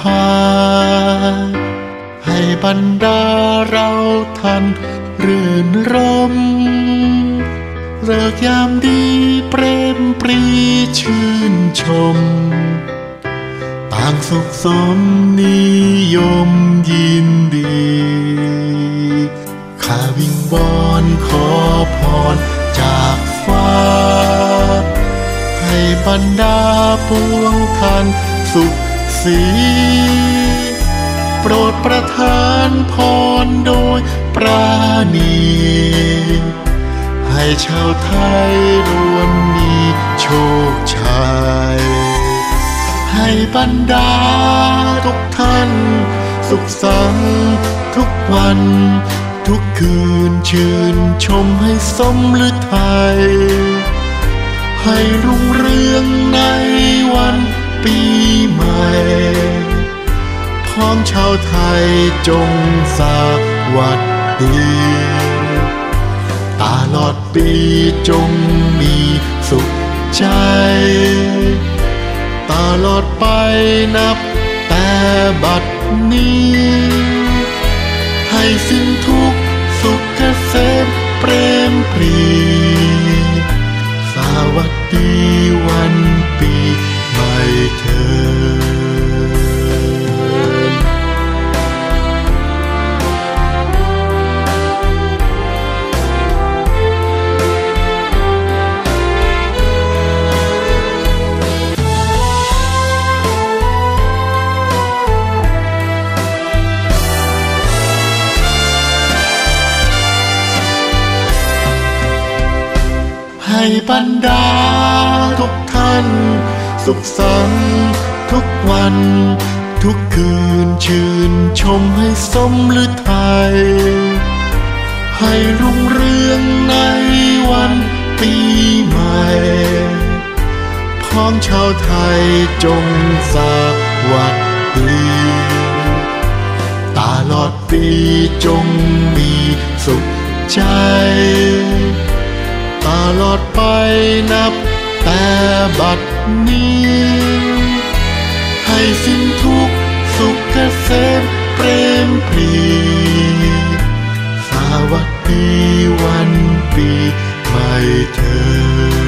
าให้บรรดาเราท่านรื่นรมเลิกยามดีเปรมปรีชื่นชมต่างสุขสมนิยมยินดีข้าวิงวอนขอพรจากฟ้าให้บรรดาปวงท่านสุขสีโปรดประทานพรโดยปราณีให้ชาวไทยรวมมีโชคชัยให้บรรดาทุกท่านสุขสันต์ทุกวันทุกคืนชื่นชมให้สมฤทัยให้รุ่งเรืองในวันปีใหม่พ้องชาวไทยจงสวัสดีตลอดปีจงมีสุขใจตลอดไปนับแต่บัดนี้ให้สิ้นทุกข์สุขเกษมเปรมปรีสวัสดีวันปีใหม่เถิดให้บรรดาทุกท่านสุขสันต์ทุกวันทุกคืนชื่นชมให้สมฤทัยให้รุ่งเรืองในวันปีใหม่พ้องชาวไทยจงสวัสดีตลอดปีจงมีสุขใจตลอดไปนับแต่บัดนี้ให้สิ้นทุกข์สุขเกษมเปรมปรีสวัสดีวันปีใหม่เถิด